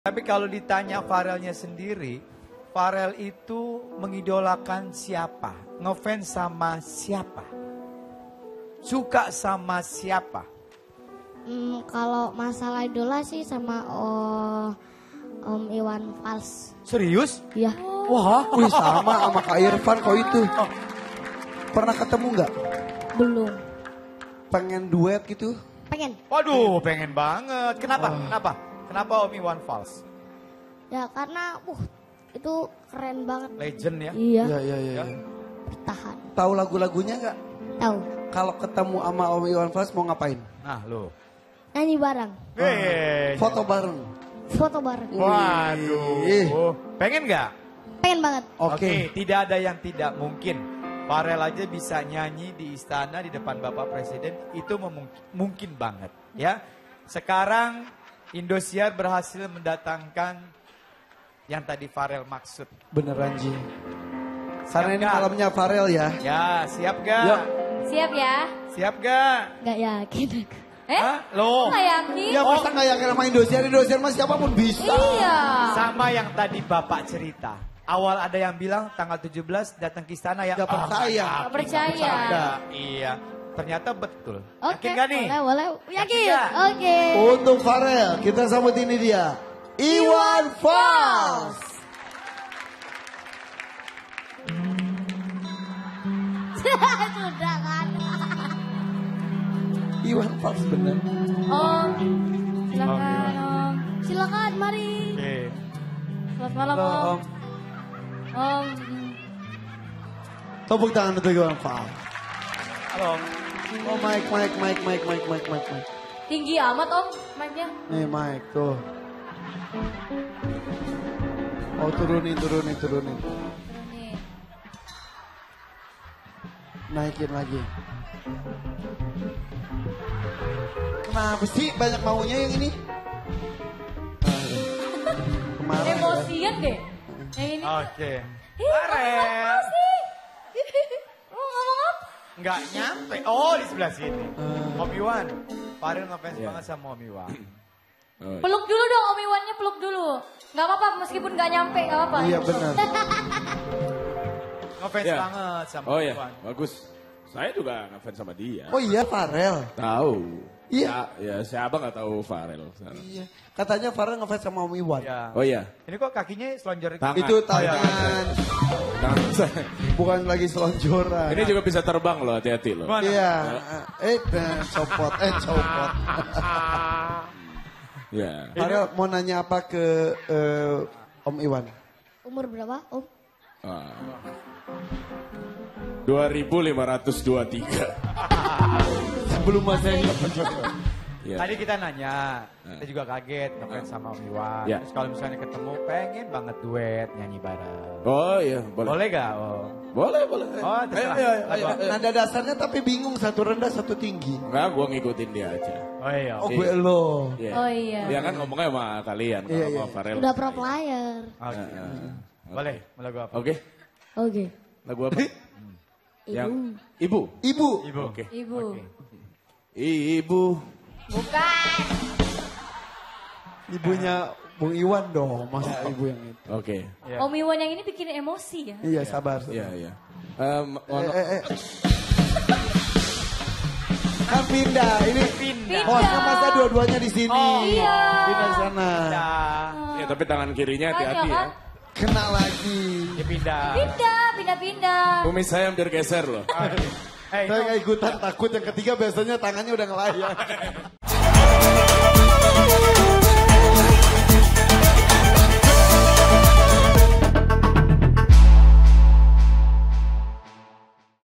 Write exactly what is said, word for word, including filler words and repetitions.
Tapi kalau ditanya Farelnya sendiri, Farel itu mengidolakan siapa? Ngefans sama siapa? Suka sama siapa? Hmm, kalau masalah idola sih sama oh, Om Iwan Fals. Serius? Iya. Wah, wih sama sama Kak Irfan kok itu. Pernah ketemu nggak? Belum. Pengen duet gitu? Pengen. Waduh, pengen banget. Kenapa? Oh. Kenapa? Kenapa Om Iwan Fals? Ya karena, uh, itu keren banget. Legend ya? Iya. Iya, iya, iya. Ya. Bertahan. Tahu lagu-lagunya nggak? Tahu. Kalau ketemu sama Om Iwan Fals mau ngapain? Nah, lo. Nyanyi bareng. Hey. Foto bareng. Foto bareng. Waduh. Pengen nggak? Pengen banget. Oke. Okay. Oke, tidak ada yang tidak mungkin. Farel aja bisa nyanyi di istana di depan Bapak Presiden, itu mungkin banget ya. Sekarang Indosiar berhasil mendatangkan yang tadi Farel maksud. Beneran Ji. Karena ini gak? malamnya Farel ya. Ya, siap gak? Yuk. Siap ya? Siap gak? Gak yakin aku. Eh? Hah? Loh. Gak yakin? Ya masa gak yakin sama Indosiar, Indosiar mah siapapun bisa. Iya. Sama yang tadi Bapak cerita. Awal ada yang bilang tanggal tujuh belas datang ke istana ya. Gak percaya. Oh, Gak percaya. Iya. Ternyata betul. Oke. Yakin gak nih? Boleh, boleh. Yakin? Yakin Oke. Untuk Farel, kita sambut ini dia. Iwan Fals. Sudah kan. Iwan Fals bener. Om, silakan Om. Silakan, mari. Oke. Selamat malam Halo, Om. Om. Om. Tepuk tangan untuk Iwan Fals. Halo. Oh Mike, Mike, Mike, Mike, Mike, Mike, Mike, Mike. Tinggi amat Om, mic-nya. Nih Mike, tuh. Oh turunin, turunin, turunin. Nih. Naikin lagi. Kenapa sih banyak maunya yang ini? Kemarin. Emosian deh. Yang ini. Oke. Ih, Farel. apa sih? Mau ngomong apa? Nggak nyampe. Oh, di sebelah sini. Hmm. Om Iwan. Farel ngefans Iya. banget sama Om Iwan. Oh, Peluk dulu dong Om Iwannya, peluk dulu. Gak apa-apa meskipun gak nyampe, gak apa-apa. Iya benar. Ngefans Iya. banget sama oh Om ya, Iwan. bagus. Saya juga ngefans sama dia. Oh iya Farel. Tahu. Iya. Ya, ya siapa nggak tahu Farel. Iya. Katanya Farel ngefans sama Om Iwan. Ya. Oh iya. Ini kok kakinya selonjor Tangan. Itu Oh, iya. tangan. Tangan saya. Bukan lagi selonjoran. Ini juga bisa terbang loh, hati-hati loh. Mana? Iya. Eh, eh, copot, eh copot. Ya. Farel mau nanya apa ke eh, Om Iwan? Umur berapa, Om? Ah. dua ribu lima ratus dua puluh tiga. Sebelum masa ini. Ya. Tadi kita nanya, kita juga kaget ngefans sama Om Iwan. Ya. Terus kalau misalnya ketemu pengen banget duet nyanyi bareng. Oh iya, boleh. Boleh gak Om? Boleh, boleh. Oh, ayo, terserah. ayo, ayo, ayo, ayo. Nada dasarnya tapi bingung, satu rendah, satu tinggi. Enggak, gue ngikutin dia aja. Oh iya. Oh Oke. gue lo. Iya. Oh iya. Dia kan ngomongnya sama kalian, kalau Iya, sama iya. Farel. Udah pro player. Oke. Heeh. Boleh, mau lagu apa? Oke, Oke. lagu apa? Yang ibu. Ibu. Ibu. Oke. Ibu. Oke. Ibu. Bukan. Ibunya Bung Iwan dong, masa ibu yang itu. Oke. Ya. Om Iwan yang ini bikin emosi ya. Iya sabar. Iya, iya. Em, Eh, ono- eh, eh. Kan pindah, ini Pindah. hostnya masa dua-duanya di sini. Oh, iya. Pindah di sana. Pindah. Ya, tapi tangan kirinya hati-hati Makanya, ya. kan? Kena lagi. Dia pindah. Pindah, pindah-pindah. Kumis saya hampir geser loh. Eh, Saya itu nggak ikutan takut yang ketiga biasanya tangannya udah ngelayang.